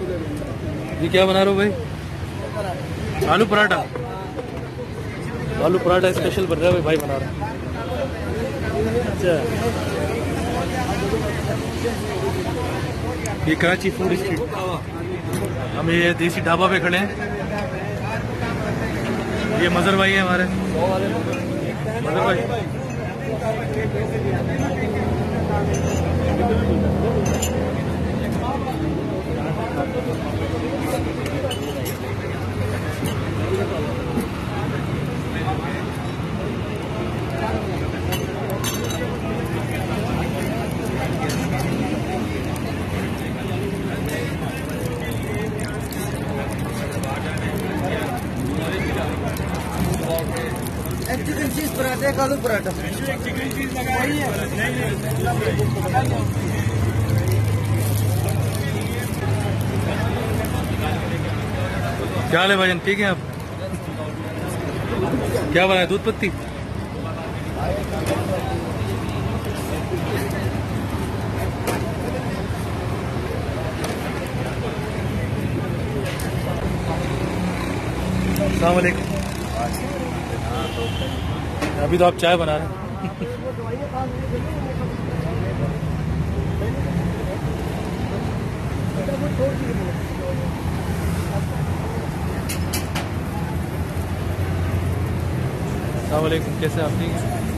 ये क्या बना रहे हो भाई? आलू पराठा। आलू पराठा स्पेशल बन रहा है भाई बना रहा है। अच्छा, ये कराची फूड स्ट्रीट, हम ये देसी ढाबा पे खड़े हैं। ये मजर भाई है हमारे, मजर भाई। चिकन चीज पराठा, एक आलू पराठा। चिकन चीज लगाई है। क्या हाल है भाईजान, ठीक है आप? क्या बनाया, दूध पत्ती? अस्सलाम वालेकुम। अभी तो आप चाय बना रहे हैं। अस्सलाम वालेकुम, कैसे आप? ठीक है।